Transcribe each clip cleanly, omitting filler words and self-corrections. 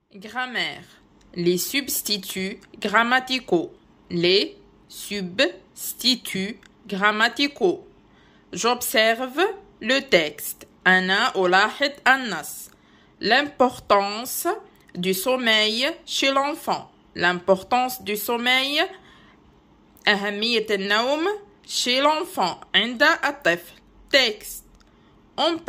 Grammaire. Les substituts grammaticaux. Les substituts grammaticaux. J'observe le texte. أنا ألاحظ النص. L'importance du sommeil chez l'enfant. L'importance du sommeil. أهمية النوم chez l'enfant. عند الطفل. Texte. En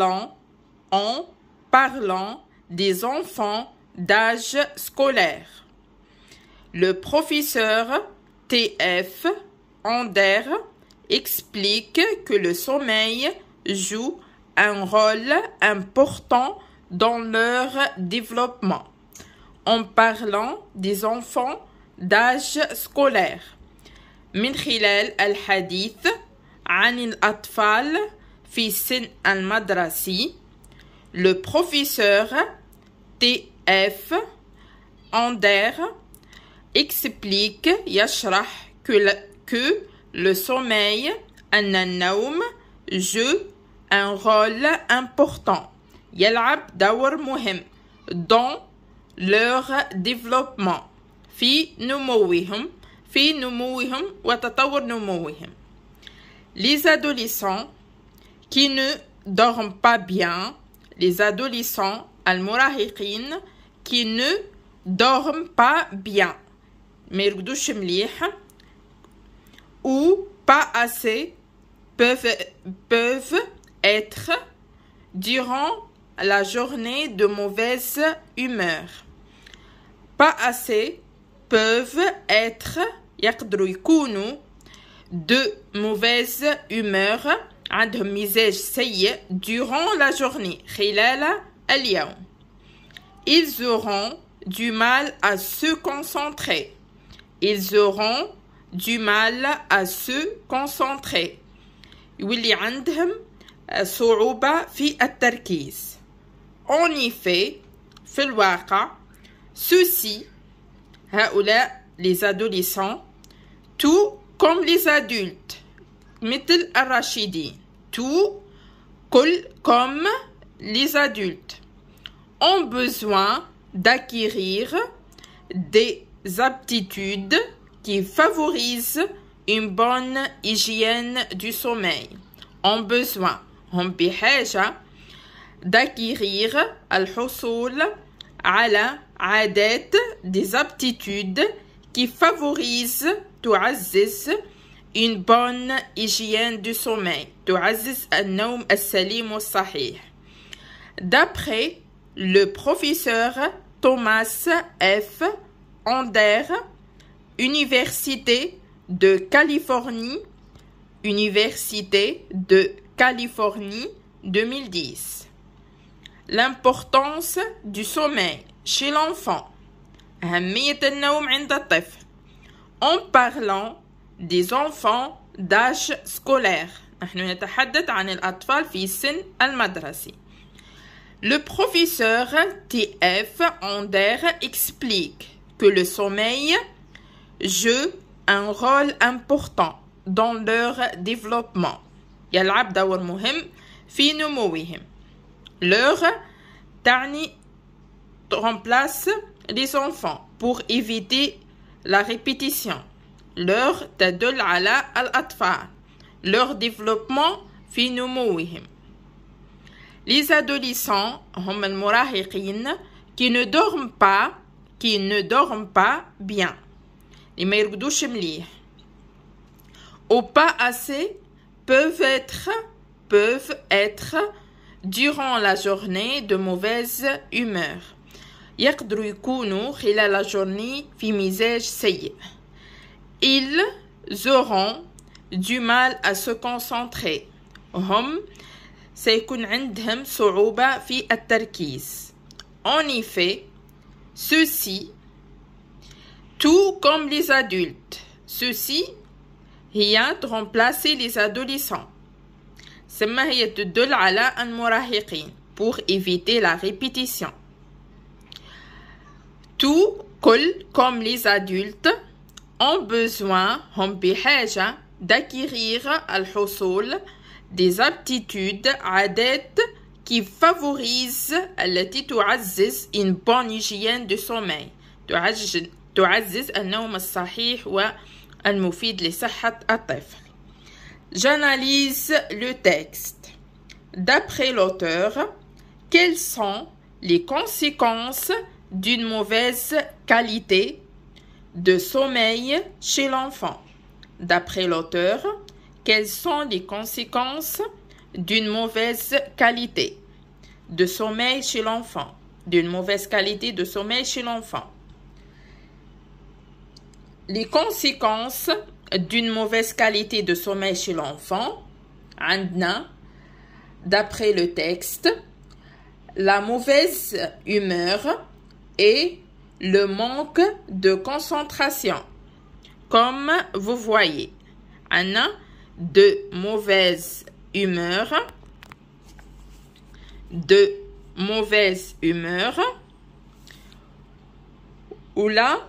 parlant des enfants d'âge scolaire. Le professeur T.F. Ander explique que le sommeil joue un rôle important dans leur développement. En parlant des enfants d'âge scolaire. من خلال الحديث عن الأطفال في سن المدرسي. Le professeur T.F. Ander explique يشرح que le sommeil أن النوم joue un rôle important يلعب دور مهم dans leur développement في نموهم وتطور نموهم. Les adolescents qui ne dorment pas bien, les adolescents المراهقين qui ne dorment pas bien ما يرقدوش مليح ou pas assez peuvent être durant la journée de mauvaise humeur. Pas assez peuvent être يقدروا يكونوا de mauvaise humeur عندهم مزاج سيء durant la journée خلال اليوم. Ils auront du mal à se concentrer. Ils auront du mal à se concentrer. يولي عندهم صعوبة في التركيز. En effet, في الواقع, ceux-ci, هؤلاء les adolescents, tout comme les adultes, مثل الراشدين, tout comme les adultes, ont besoin d'acquérir des aptitudes qui favorisent une bonne hygiène du sommeil. Ont besoin, هم بحاجة d'acquérir الحصول على عادات des aptitudes qui favorisent تعزز une bonne hygiène du sommeil تعزز النوم السليم والصحيح. D'après le professeur Thomas F. Ander, Université de Californie 2010. L'importance du sommeil chez l'enfant. أهمية النوم عند الطفل. En parlant des enfants d'âge scolaire. نحن نتحدث عن الأطفال في سن المدرسي. Le professeur T.F. Ander explique que le sommeil joue un rôle important dans leur développement. يلعب دور مهم في نموهم. Leur تعني remplace les enfants pour éviter la répétition. Leur تدل على الأطفال. Leur développement في نموهم. Les adolescents هم المراهقين qui ne dorment pas bien. اللي ما يرقدوش مليح. Ou pas assez peuvent être durant la journée de mauvaise humeur. يقدروا يكونوا خلال la journée في مزاج سيء. Ils auront du mal à se concentrer. هم سيكون عندهم صعوبة في التركيز. En effet, ceux-ci, tout comme les adultes, ceux-ci هي remplacer les adolescents. ثم هي تدل على المراهقين pour éviter la répétition. Tout comme les adultes ont besoin هم بحاجة d'acquérir الحصول des aptitudes عادات qui favorise التي تعزز une bonne hygiène de sommeil. تعزز النوم الصحيح والمفيد لصحة الطفل. J'analyse le texte. D'après l'auteur, quelles sont les conséquences d'une mauvaise qualité de sommeil chez l'enfant? D'après l'auteur, quelles sont les conséquences d'une mauvaise qualité de sommeil chez l'enfant? D'une mauvaise qualité de sommeil chez l'enfant. Les conséquences d'une mauvaise qualité de sommeil chez l'enfant, d'après le texte, la mauvaise humeur et le manque de concentration. Comme vous voyez, de mauvaise humeur, ou là,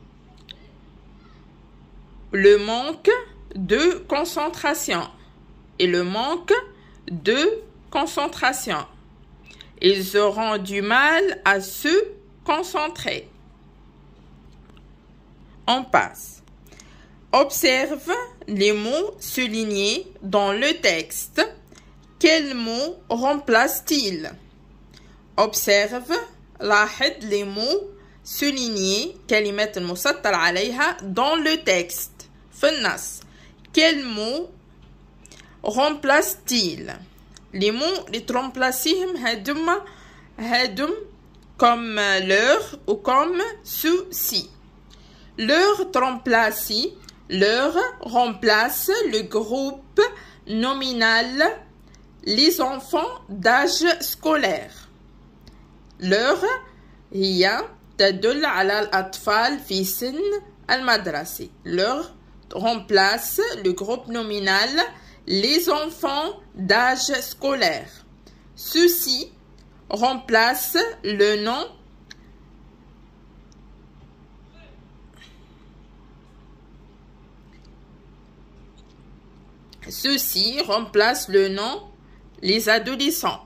le manque de concentration et le manque de concentration. Ils auront du mal à se concentrer. On passe. Observe les mots soulignés dans le texte. Quels mots remplace-t-il? Observe, لاحظ les mots soulignés كلمات المسطر عليها dans le texte. في النص. Quels mots remplace-t-il? Les mots اللي ترمبلاسيهم هادم comme leur ou comme ceci. Leur remplace le groupe nominal les enfants d'âge scolaire. leur هي تدل على الأطفال في سن المدرسة. leur remplace le groupe nominal les enfants d'âge scolaire. Ceci remplace le nom les adolescents.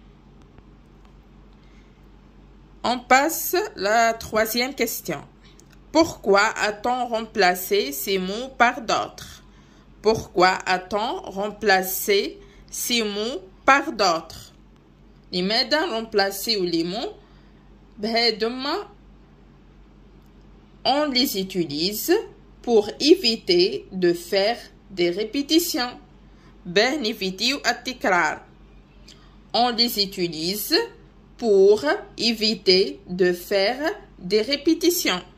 On passe à la troisième question. Pourquoi a-t-on remplacé ces mots par d'autres? Pourquoi a-t-on remplacé ces mots par d'autres? لماذا remplacer les mots on les utilise pour éviter de faire des répétitions. On les utilise pour éviter de faire des répétitions.